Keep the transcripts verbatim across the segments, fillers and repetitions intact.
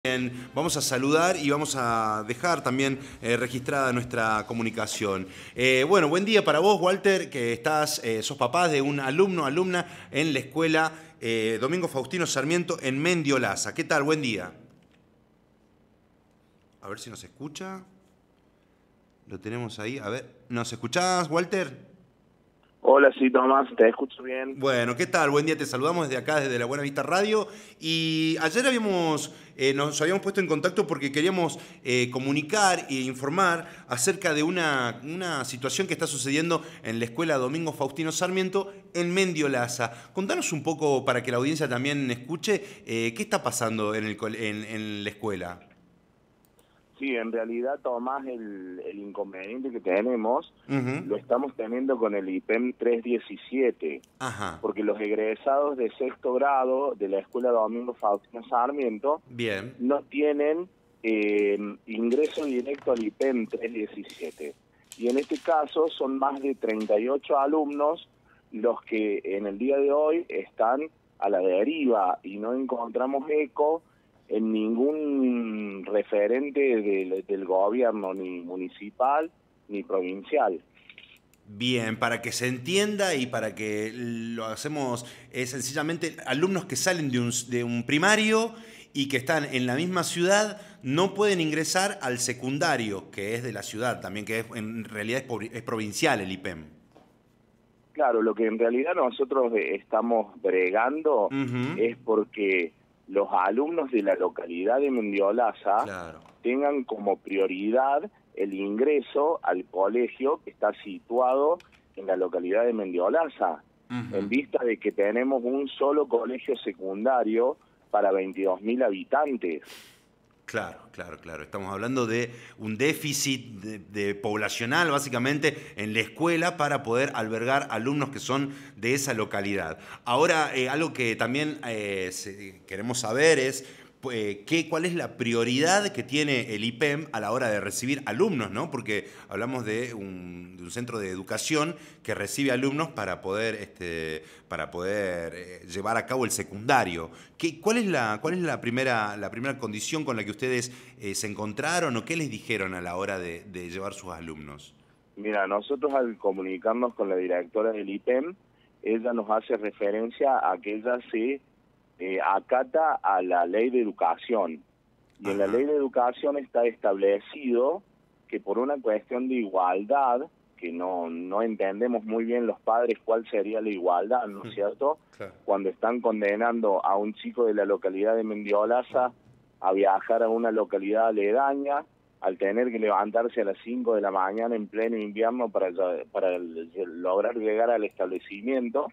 Bien, vamos a saludar y vamos a dejar también eh, registrada nuestra comunicación. Eh, bueno, buen día para vos, Walter, que estás, eh, sos papá de un alumno, alumna en la escuela eh, Domingo Faustino Sarmiento en Mendiolaza. ¿Qué tal? Buen día. A ver si nos escucha. Lo tenemos ahí. A ver, ¿nos escuchás, Walter? Hola, sí, Tomás, te escucho bien. Bueno, ¿qué tal? Buen día, te saludamos desde acá, desde la Buena Vista Radio. Y ayer habíamos, eh, nos habíamos puesto en contacto porque queríamos eh, comunicar e informar acerca de una, una situación que está sucediendo en la escuela Domingo Faustino Sarmiento en Mendiolaza. Contanos un poco para que la audiencia también escuche eh, qué está pasando en, el, en, en la escuela. Sí, en realidad, Tomás, el, el inconveniente que tenemos Uh-huh. lo estamos teniendo con el I P E M trescientos diecisiete, Ajá. porque los egresados de sexto grado de la Escuela Domingo Faustino Sarmiento Bien. no tienen eh, ingreso directo al I P E M trescientos diecisiete. Y en este caso son más de treinta y ocho alumnos los que en el día de hoy están a la deriva y no encontramos eco en ningún referente del, del gobierno, ni municipal ni provincial. Bien, para que se entienda y para que lo hacemos es sencillamente alumnos que salen de un, de un primario y que están en la misma ciudad no pueden ingresar al secundario, que es de la ciudad también, que es, en realidad es, es provincial el I P E M. Claro, lo que en realidad nosotros estamos bregando Uh-huh. es porque los alumnos de la localidad de Mendiolaza Claro. tengan como prioridad el ingreso al colegio que está situado en la localidad de Mendiolaza, Uh-huh. en vista de que tenemos un solo colegio secundario para veintidós mil habitantes. Claro, claro, claro. Estamos hablando de un déficit de, de poblacional, básicamente, en la escuela para poder albergar alumnos que son de esa localidad. Ahora, eh, algo que también eh, se, queremos saber es eh, qué, cuál es la prioridad que tiene el I P E M a la hora de recibir alumnos, ¿no? Porque hablamos de un, de un centro de educación que recibe alumnos para poder, este, para poder eh, llevar a cabo el secundario. ¿Qué, cuál es, la, cuál es la, primera, la primera condición con la que ustedes eh, se encontraron o qué les dijeron a la hora de, de llevar sus alumnos? Mira, nosotros al comunicarnos con la directora del I P E M, ella nos hace referencia a que ella se eh, acata a la ley de educación. Y en la Ajá. ley de educación está establecido que por una cuestión de igualdad, que no, no entendemos muy bien los padres cuál sería la igualdad, ¿no es cierto? Claro. Cuando están condenando a un chico de la localidad de Mendiolaza a viajar a una localidad aledaña, al tener que levantarse a las cinco de la mañana en pleno invierno para, para lograr llegar al establecimiento,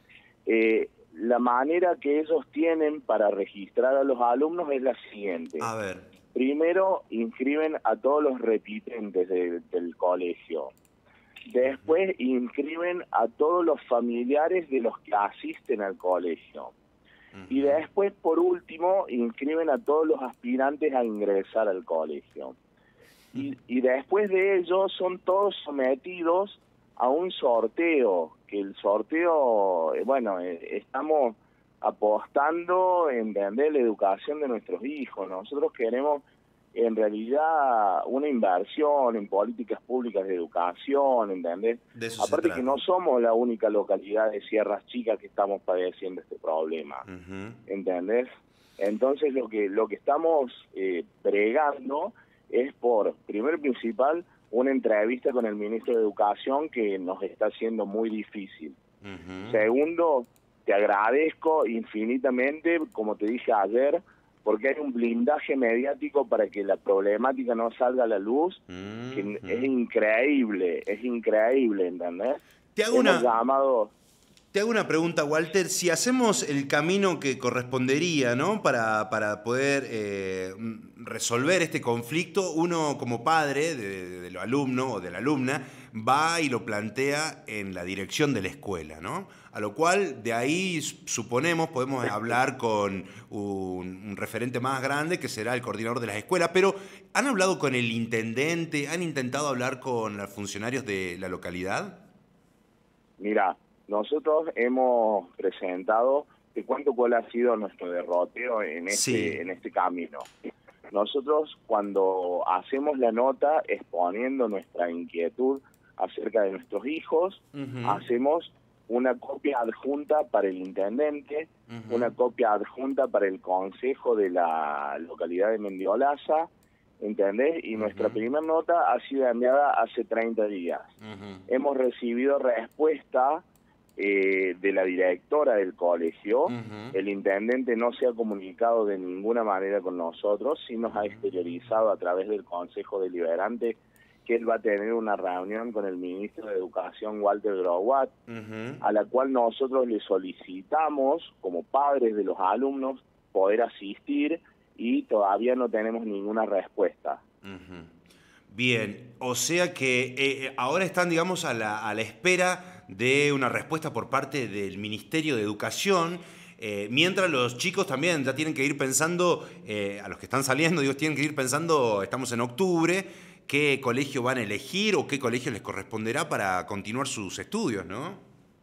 eh, la manera que ellos tienen para registrar a los alumnos es la siguiente. A ver. Primero, inscriben a todos los repitentes de, del colegio. Después, inscriben a todos los familiares de los que asisten al colegio. Uh-huh. Y después, por último, inscriben a todos los aspirantes a ingresar al colegio. Y, y después de ello son todos sometidos a un sorteo, que el sorteo, bueno, eh, estamos apostando en entender la educación de nuestros hijos. Nosotros queremos en realidad una inversión en políticas públicas de educación, ¿entendés? De eso se Aparte que trata. no somos la única localidad de Sierras Chicas que estamos padeciendo este problema, Uh-huh. ¿entendés? Entonces lo que lo que estamos eh, bregando es por, primero y principal, una entrevista con el ministro de Educación que nos está haciendo muy difícil. Uh-huh. Segundo, te agradezco infinitamente, como te dije ayer, porque hay un blindaje mediático para que la problemática no salga a la luz, Uh-huh. que es increíble, es increíble, ¿entendés? Te hago Hemos una... llamado... Te hago una pregunta, Walter. Si hacemos el camino que correspondería, ¿no? Para, para poder eh, resolver este conflicto, uno como padre de, de, de lo alumno o de la alumna va y lo plantea en la dirección de la escuela, ¿no? A lo cual de ahí suponemos podemos hablar con un, un referente más grande que será el coordinador de las escuelas, pero ¿han hablado con el intendente? ¿Han intentado hablar con los funcionarios de la localidad? Mira, nosotros hemos presentado, te cuento cuál ha sido nuestro derrotero en este, Sí. en este camino. Nosotros cuando hacemos la nota exponiendo nuestra inquietud acerca de nuestros hijos, uh-huh. hacemos una copia adjunta para el intendente, uh-huh. una copia adjunta para el consejo de la localidad de Mendiolaza, ¿entendés? Y uh-huh. nuestra primera nota ha sido enviada hace treinta días. Uh-huh. Hemos recibido respuesta eh, de la directora del colegio. Uh-huh. El intendente no se ha comunicado de ninguna manera con nosotros, sí nos ha exteriorizado a través del Consejo Deliberante que él va a tener una reunión con el ministro de Educación, Walter Growatt, uh-huh. a la cual nosotros le solicitamos, como padres de los alumnos, poder asistir, y todavía no tenemos ninguna respuesta. Uh-huh. Bien, o sea que eh, ahora están, digamos, a la, a la espera de una respuesta por parte del Ministerio de Educación, eh, mientras los chicos también ya tienen que ir pensando, eh, a los que están saliendo, digo, tienen que ir pensando, estamos en octubre, qué colegio van a elegir o qué colegio les corresponderá para continuar sus estudios, ¿no?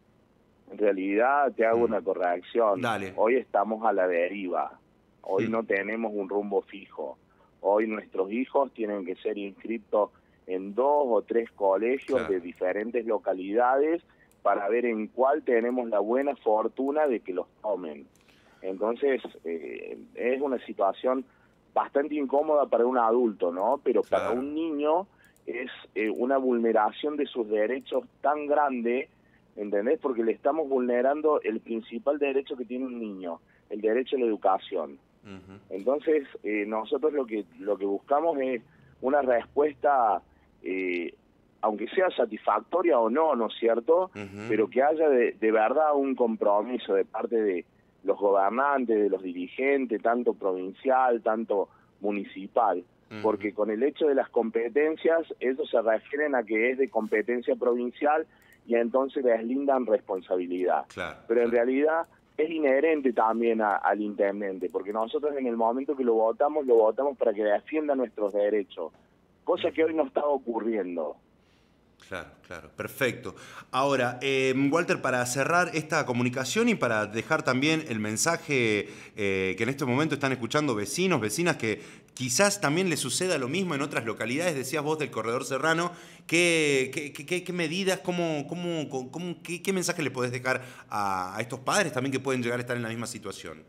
En realidad, te hago mm. una corrección. Dale. Hoy estamos a la deriva. Hoy mm. no tenemos un rumbo fijo. Hoy nuestros hijos tienen que ser inscritos en dos o tres colegios claro. de diferentes localidades para ver en cuál tenemos la buena fortuna de que los tomen. Entonces, eh, es una situación bastante incómoda para un adulto, ¿no? Pero claro. para un niño es eh, una vulneración de sus derechos tan grande, ¿entendés? Porque le estamos vulnerando el principal derecho que tiene un niño, el derecho a la educación. Uh-huh. Entonces, eh, nosotros lo que lo que buscamos es una respuesta, eh, aunque sea satisfactoria o no, ¿no es cierto? Uh-huh. Pero que haya de, de verdad un compromiso de parte de los gobernantes, de los dirigentes, tanto provincial, tanto municipal, uh-huh. porque con el hecho de las competencias, ellos se refieren a que es de competencia provincial y entonces deslindan responsabilidad. Claro, Pero en claro. realidad es inherente también a, al intendente, porque nosotros en el momento que lo votamos, lo votamos para que defienda nuestros derechos, cosa que hoy no está ocurriendo. Claro, claro, perfecto. Ahora, eh, Walter, para cerrar esta comunicación y para dejar también el mensaje eh, que en este momento están escuchando vecinos, vecinas, que quizás también les suceda lo mismo en otras localidades, decías vos del Corredor Serrano, ¿qué, qué, qué, qué medidas, cómo, cómo, cómo, qué, qué mensaje le podés dejar a, a estos padres también que pueden llegar a estar en la misma situación?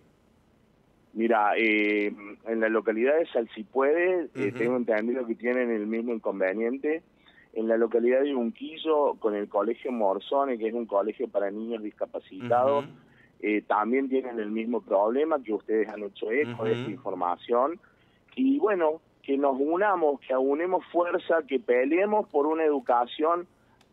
Mira, eh, en la localidad de Salsipuede, uh-huh. eh, tengo entendido que tienen el mismo inconveniente. En la localidad de Unquillo, con el colegio Morzone, que es un colegio para niños discapacitados, uh-huh. eh, también tienen el mismo problema, que ustedes han hecho eco uh-huh. de esta información. Y bueno, que nos unamos, que aunemos fuerza, que peleemos por una educación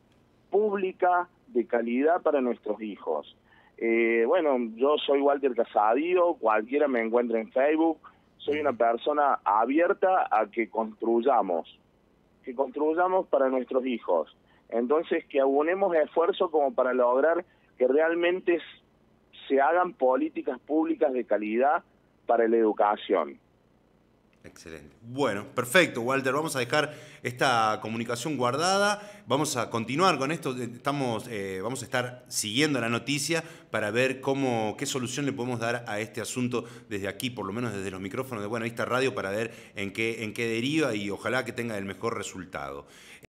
pública de calidad para nuestros hijos. Eh, bueno, yo soy Walter Casadío, cualquiera me encuentra en Facebook, soy una persona abierta a que construyamos. que construyamos para nuestros hijos. Entonces, que aunemos esfuerzos como para lograr que realmente se hagan políticas públicas de calidad para la educación. Excelente. Bueno, perfecto, Walter. Vamos a dejar esta comunicación guardada. Vamos a continuar con esto. Estamos, eh, vamos a estar siguiendo la noticia para ver cómo, qué solución le podemos dar a este asunto desde aquí, por lo menos desde los micrófonos de Buena Vista Radio, para ver en qué, en qué deriva y ojalá que tenga el mejor resultado.